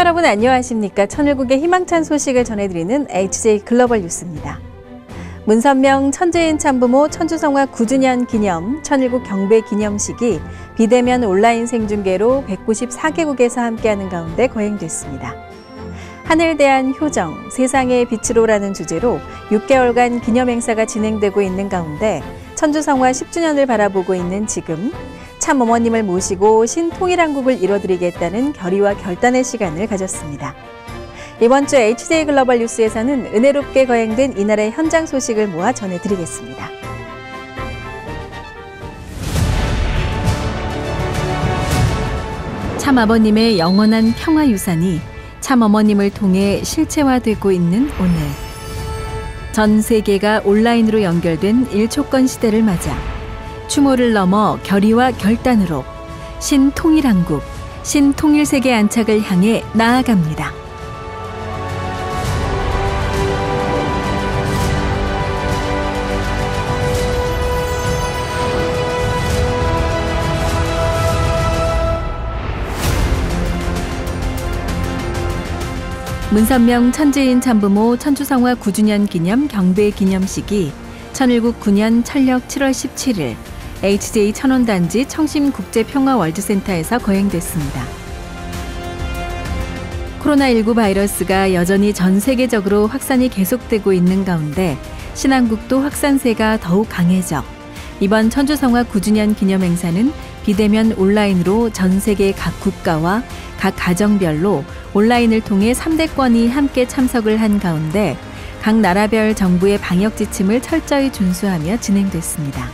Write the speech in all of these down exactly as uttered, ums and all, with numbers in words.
여러분 안녕하십니까? 천일국의 희망찬 소식을 전해드리는 에이치제이 글로벌 뉴스입니다. 문선명 천재인 참부모 천주성화 구 주년 기념 천일국 경배 기념식이 비대면 온라인 생중계로 백구십사 개국에서 함께하는 가운데 거행됐습니다. 하늘 대한 효정, 세상의 빛으로라는 주제로 육 개월간 기념행사가 진행되고 있는 가운데 천주성화 십 주년을 바라보고 있는 지금 참 어머님을 모시고 신통일한국을 이뤄드리겠다는 결의와 결단의 시간을 가졌습니다. 이번 주 에이치제이 글로벌 뉴스에서는 은혜롭게 거행된 이날의 현장 소식을 모아 전해드리겠습니다. 참 아버님의 영원한 평화 유산이 참 어머님을 통해 실체화되고 있는 오늘. 전 세계가 온라인으로 연결된 일초권 시대를 맞아 추모를 넘어 결의와 결단으로 신통일한국, 신통일세계 안착을 향해 나아갑니다. 문선명 천재인 참부모 천주성화 구 주년 기념 경배 기념식이 천일국 구 년 철력 칠월 십칠일 에이치제이 천원단지 청심국제평화월드센터에서 거행됐습니다. 코로나십구 바이러스가 여전히 전 세계적으로 확산이 계속되고 있는 가운데 신한국도 확산세가 더욱 강해져 이번 천주성화 구 주년 기념행사는 비대면 온라인으로 전 세계 각 국가와 각 가정별로 온라인을 통해 삼 대권이 함께 참석을 한 가운데 각 나라별 정부의 방역 지침을 철저히 준수하며 진행됐습니다.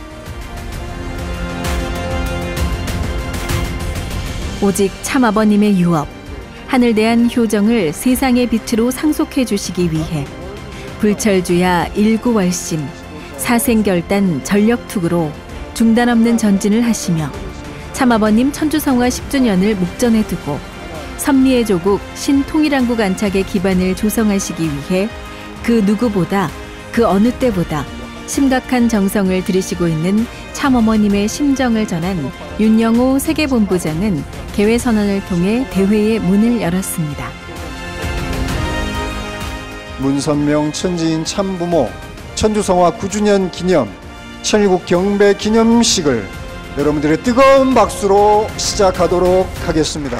오직 참 아버님의 유업, 하늘 대한 효정을 세상의 빛으로 상속해 주시기 위해 불철주야 일구월심, 사생결단 전력투구로 중단 없는 전진을 하시며 참 아버님 천주성화 십 주년을 목전에 두고 섭리의 조국 신통일한국 안착의 기반을 조성하시기 위해 그 누구보다 그 어느 때보다 심각한 정성을 들이시고 있는 참 어머님의 심정을 전한 윤영호 세계본부장은 개회선언을 통해 대회의 문을 열었습니다. 문선명 천지인 참부모 천주성화 구 주년 기념 천일국 경배 기념식을 여러분들의 뜨거운 박수로 시작하도록 하겠습니다.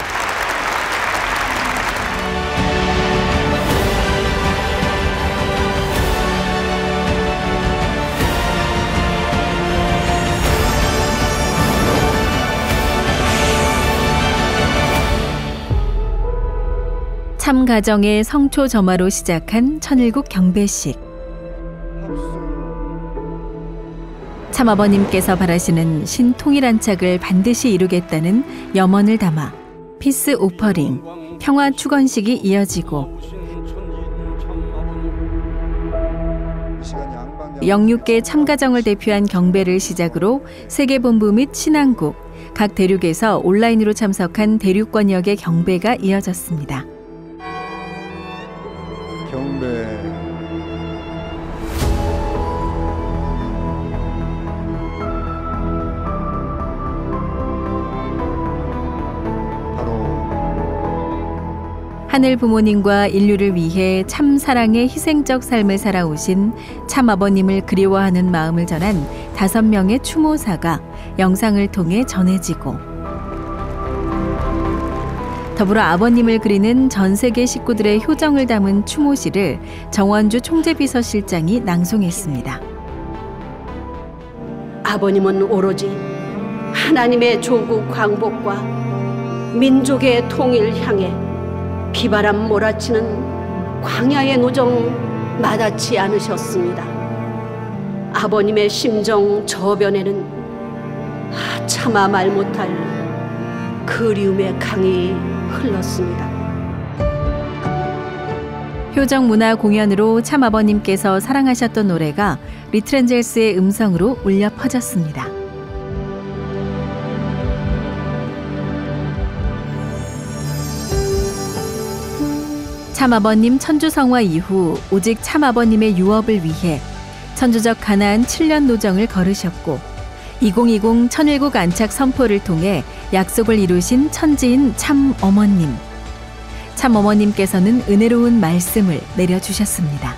참 가정의 성초점화로 시작한 천일국 경배식. 참 아버님께서 바라시는 신통일 안착을 반드시 이루겠다는 염원을 담아 피스 오퍼링, 평화 축원식이 이어지고 영육 개 참가정을 대표한 경배를 시작으로 세계본부 및 신한국, 각 대륙에서 온라인으로 참석한 대륙권역의 경배가 이어졌습니다. 경배 하늘 부모님과 인류를 위해 참 사랑의 희생적 삶을 살아오신 참 아버님을 그리워하는 마음을 전한 다섯 명의 추모사가 영상을 통해 전해지고 더불어 아버님을 그리는 전 세계 식구들의 효정을 담은 추모시를 정원주 총재비서실장이 낭송했습니다. 아버님은 오로지 하나님의 조국 광복과 민족의 통일 향해 비바람 몰아치는 광야의 노정 마다치 않으셨습니다. 아버님의 심정 저변에는 차마 말 못할 그리움의 강이 흘렀습니다. 효정 문화 공연으로 참 아버님께서 사랑하셨던 노래가 리트렌젤스의 음성으로 울려 퍼졌습니다. 참 아버님 천주성화 이후 오직 참 아버님의 유업을 위해 천주적 가나안 칠 년 노정을 걸으셨고 이천이십 천일국 안착 선포를 통해 약속을 이루신 천지인 참 어머님. 참 어머님께서는 은혜로운 말씀을 내려주셨습니다.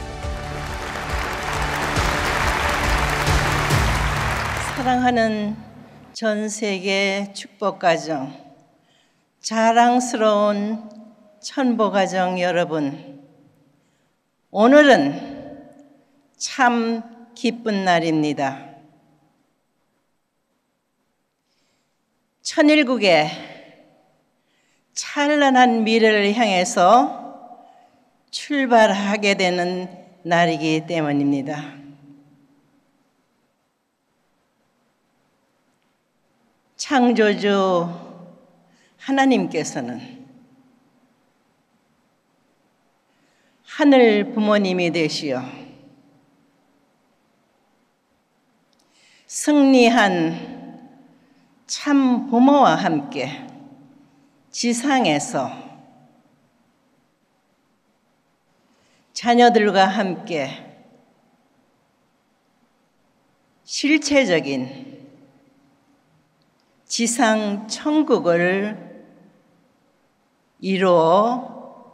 사랑하는 전 세계 축복가정, 자랑스러운 천보가정 여러분, 오늘은 참 기쁜 날입니다. 천일국의 찬란한 미래를 향해서 출발하게 되는 날이기 때문입니다. 창조주 하나님께서는 하늘 부모님이 되시어 승리한 참 부모와 함께 지상에서 자녀들과 함께 실체적인 지상 천국을 이루어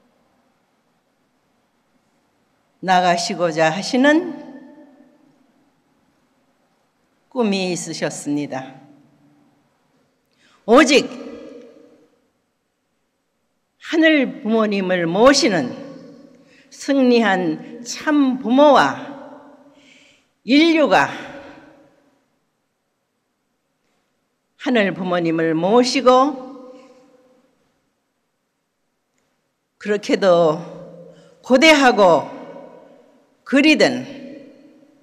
나가시고자 하시는 꿈이 있으셨습니다. 오직 하늘 부모님을 모시는 승리한 참 부모와 인류가 하늘 부모님을 모시고 그렇게도 고대하고 그리던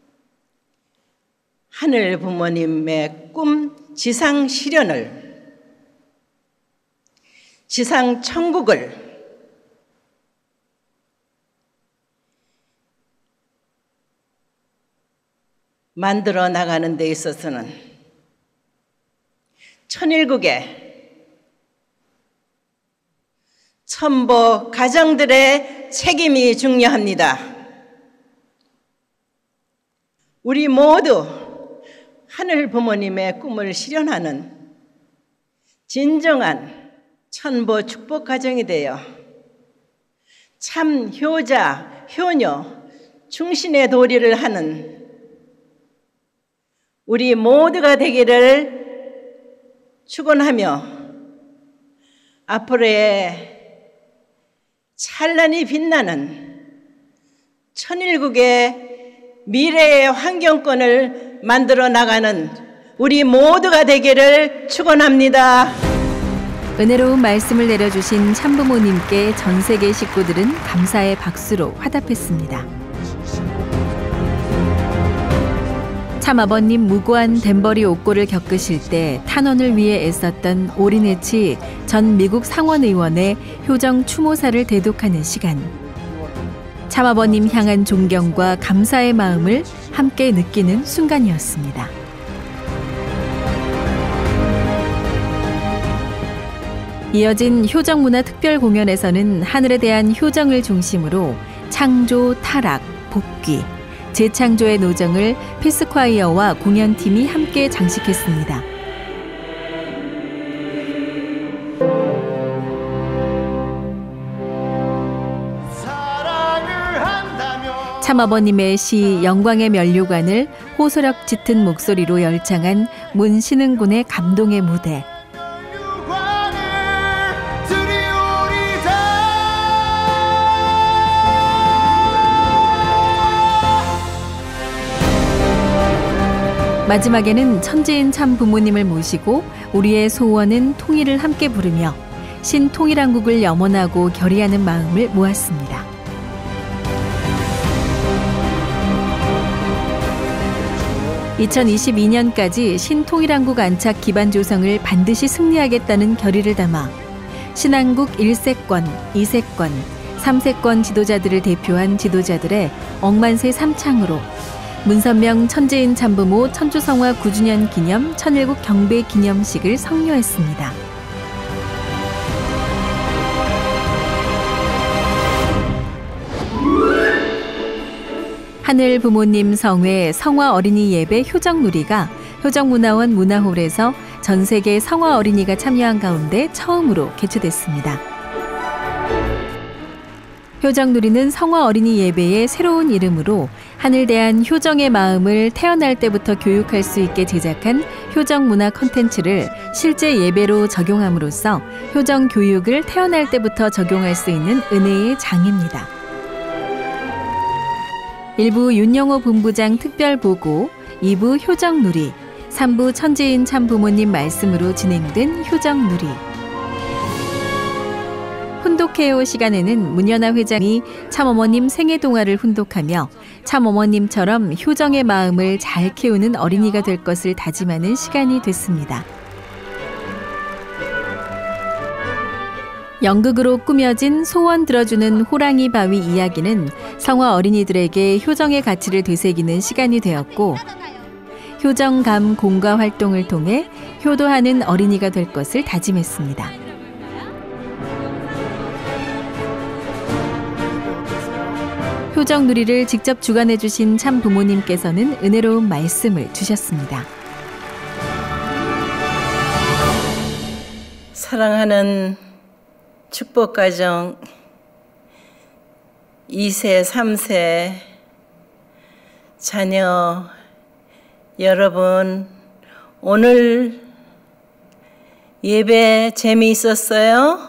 하늘 부모님의 꿈 지상 실현을, 지상 천국을 만들어 나가는 데 있어서는 천일국의 천보 가정들의 책임이 중요합니다. 우리 모두 하늘 부모님의 꿈을 실현하는 진정한 천보 축복 가정이 되어 참 효자, 효녀, 충신의 도리를 하는 우리 모두가 되기를 축원하며 앞으로의 찬란히 빛나는 천일국의 미래의 환경권을 만들어 나가는 우리 모두가 되기를 축원합니다. 은혜로운 말씀을 내려주신 참부모님께 전 세계 식구들은 감사의 박수로 화답했습니다. 참아버님 무고한 덴버리 옥고를 겪으실 때 탄원을 위해 애썼던 오리네치 전 미국 상원의원의 효정 추모사를 대독하는 시간. 참아버님 향한 존경과 감사의 마음을 함께 느끼는 순간이었습니다. 이어진 효정문화 특별 공연에서는 하늘에 대한 효정을 중심으로 창조, 타락, 복귀, 재창조의 노정을 피스콰이어와 공연팀이 함께 장식했습니다. 참아버님의 시 영광의 면류관을 호소력 짙은 목소리로 열창한 문신흥군의 감동의 무대. 마지막에는 천지인 참 부모님을 모시고 우리의 소원은 통일을 함께 부르며 신통일한국을 염원하고 결의하는 마음을 모았습니다. 이천이십이 년까지 신통일한국 안착 기반 조성을 반드시 승리하겠다는 결의를 담아 신한국 일 세권, 이 세권, 삼 세권 지도자들을 대표한 지도자들의 억만세 삼창으로 문선명 천재인 참부모 천주성화 구 주년 기념 천일국 경배 기념식을 성료했습니다. 하늘 부모님 성회 성화 어린이 예배 효정누리가 효정문화원 문화홀에서 전 세계 성화 어린이가 참여한 가운데 처음으로 개최됐습니다. 효정누리는 성화 어린이 예배의 새로운 이름으로 하늘 대한 효정의 마음을 태어날 때부터 교육할 수 있게 제작한 효정 문화 콘텐츠를 실제 예배로 적용함으로써 효정 교육을 태어날 때부터 적용할 수 있는 은혜의 장입니다. 일 부 윤영호 본부장 특별보고, 이 부 효정누리, 삼 부 천지인 참부모님 말씀으로 진행된 효정누리. 훈독해요 시간에는 문연아 회장이 참어머님 생애동화를 훈독하며 참어머님처럼 효정의 마음을 잘 키우는 어린이가 될 것을 다짐하는 시간이 됐습니다. 연극으로 꾸며진 소원 들어주는 호랑이 바위 이야기는 성화 어린이들에게 효정의 가치를 되새기는 시간이 되었고, 효정감 공과 활동을 통해 효도하는 어린이가 될 것을 다짐했습니다. 효정누리를 직접 주관해 주신 참부모님께서는 은혜로운 말씀을 주셨습니다. 사랑하는 축복가정 이 세, 삼 세 자녀 여러분, 오늘 예배 재미있었어요?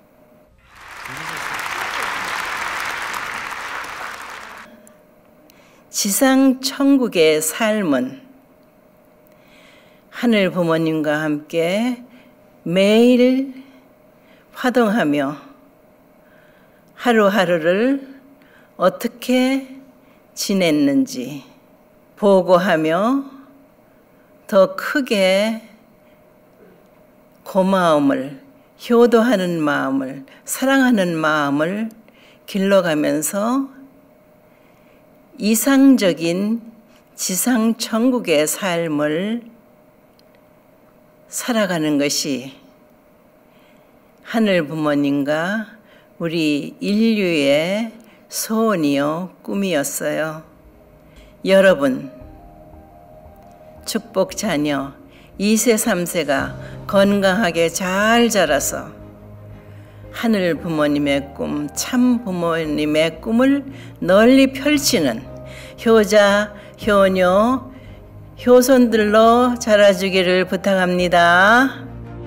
지상 천국의 삶은 하늘 부모님과 함께 매일 화동하며 하루하루를 어떻게 지냈는지 보고하며 더 크게 고마움을, 효도하는 마음을, 사랑하는 마음을 길러가면서 이상적인 지상 천국의 삶을 살아가는 것이 하늘 부모님과 우리 인류의 소원이요 꿈이었어요. 여러분, 축복 자녀 이 세, 삼 세가 건강하게 잘 자라서 하늘 부모님의 꿈, 참 부모님의 꿈을 널리 펼치는 효자, 효녀, 효손들로 자라주기를 부탁합니다.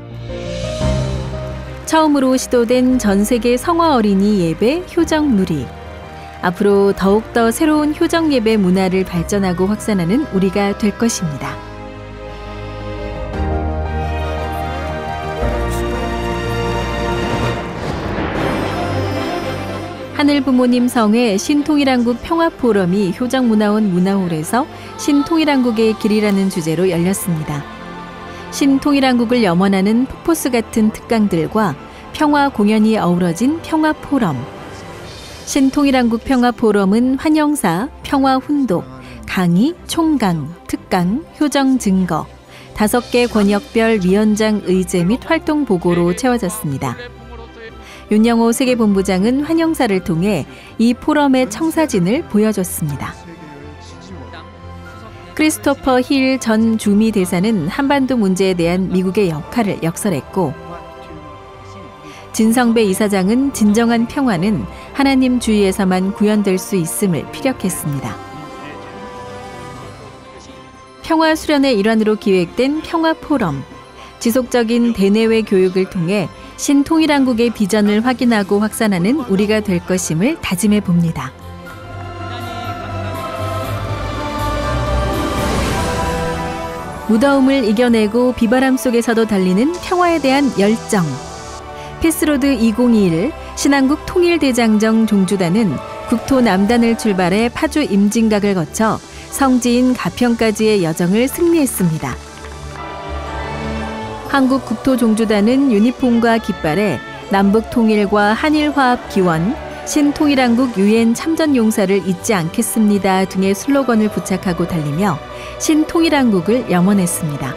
처음으로 시도된 전 세계 성화 어린이 예배 효정누리. 앞으로 더욱더 새로운 효정 예배 문화를 발전하고 확산하는 우리가 될 것입니다. 하늘 부모님 성회 신통일한국 평화포럼이 효정문화원 문화홀에서 신통일한국의 길이라는 주제로 열렸습니다. 신통일한국을 염원하는 폭포수 같은 특강들과 평화 공연이 어우러진 평화포럼. 신통일한국 평화포럼은 환영사, 평화훈독, 강의, 총강, 특강, 효정 증거, 다섯 개 권역별 위원장 의제 및 활동 보고로 채워졌습니다. 윤영호 세계본부장은 환영사를 통해 이 포럼의 청사진을 보여줬습니다. 크리스토퍼 힐 전 주미 대사는 한반도 문제에 대한 미국의 역할을 역설했고, 진성배 이사장은 진정한 평화는 하나님 주위에서만 구현될 수 있음을 피력했습니다. 평화 수련의 일환으로 기획된 평화포럼, 지속적인 대내외 교육을 통해 신통일한국의 비전을 확인하고 확산하는 우리가 될 것임을 다짐해 봅니다. 무더움을 이겨내고 비바람 속에서도 달리는 평화에 대한 열정. 피스로드 이천이십일 신한국 통일대장정 종주단은 국토 남단을 출발해 파주 임진각을 거쳐 성지인 가평까지의 여정을 승리했습니다. 한국 국토종주단은 유니폼과 깃발에 남북 통일과 한일화합 기원, 신통일한국 유엔 참전용사를 잊지 않겠습니다 등의 슬로건을 부착하고 달리며 신통일한국을 염원했습니다.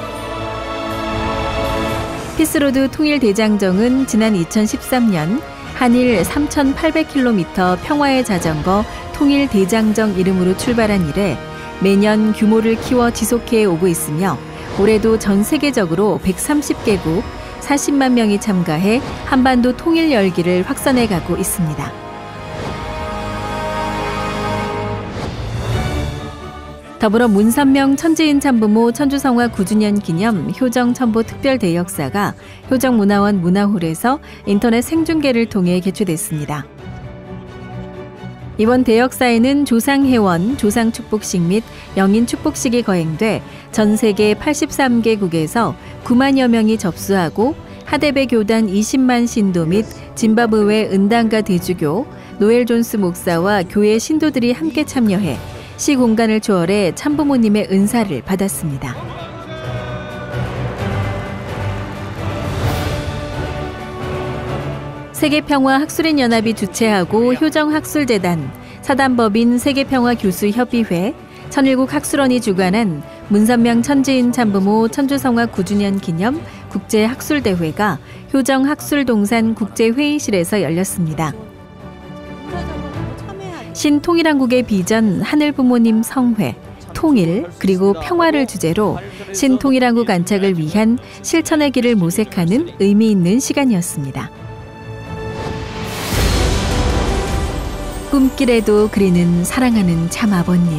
피스로드 통일대장정은 지난 이천십삼 년 한일 삼천팔백 킬로미터 평화의 자전거 통일대장정 이름으로 출발한 이래 매년 규모를 키워 지속해 오고 있으며 올해도 전 세계적으로 백삼십 개국 사십만 명이 참가해 한반도 통일 열기를 확산해 가고 있습니다. 더불어 문선명 천지인 참부모 천주성화 구 주년 기념 효정 첨보 특별 대역사가 효정문화원 문화홀에서 인터넷 생중계를 통해 개최됐습니다. 이번 대역사에는 조상회원, 조상축복식 및 영인축복식이 거행돼 전 세계 팔십삼 개국에서 구만여 명이 접수하고 하데베 교단 이십만 신도 및 짐바브웨 은당가 대주교, 노엘 존스 목사와 교회 신도들이 함께 참여해 시 공간을 초월해 참부모님의 은사를 받았습니다. 세계평화학술인연합이 주최하고 효정학술재단, 사단법인 세계평화교수협의회, 천일국 학술원이 주관한 문선명 천지인 참부모 천주성화 구 주년 기념 국제학술대회가 효정학술동산 국제회의실에서 열렸습니다. 신통일한국의 비전 하늘부모님 성회, 통일 그리고 평화를 주제로 신통일한국 안착을 위한 실천의 길을 모색하는 의미 있는 시간이었습니다. 꿈길에도 그리는 사랑하는 참 아버님.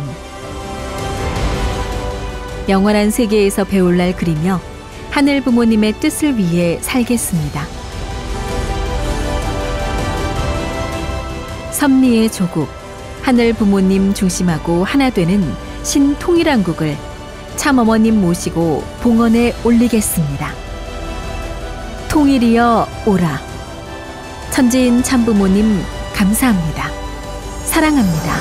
영원한 세계에서 배울 날 그리며 하늘 부모님의 뜻을 위해 살겠습니다. 섭리의 조국, 하늘 부모님 중심하고 하나 되는 신통일한국을 참 어머님 모시고 봉헌에 올리겠습니다. 통일이여 오라. 천지인 참부모님 감사합니다. 사랑합니다.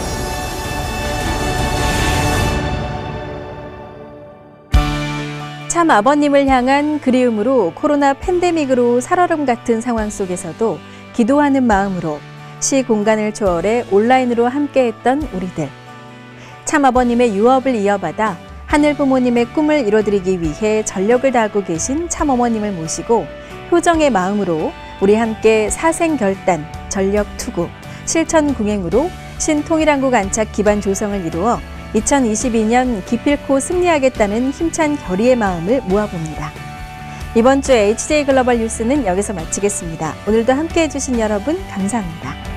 참 아버님을 향한 그리움으로 코로나 팬데믹으로 살얼음 같은 상황 속에서도 기도하는 마음으로 시 공간을 초월해 온라인으로 함께했던 우리들. 참 아버님의 유업을 이어받아 하늘 부모님의 꿈을 이뤄드리기 위해 전력을 다하고 계신 참 어머님을 모시고 효정의 마음으로 우리 함께 사생결단, 전력투구, 실천궁행으로 신통일한국 안착 기반 조성을 이루어 이천이십이 년 기필코 승리하겠다는 힘찬 결의의 마음을 모아봅니다. 이번 주 에이치제이 글로벌 뉴스는 여기서 마치겠습니다. 오늘도 함께해 주신 여러분 감사합니다.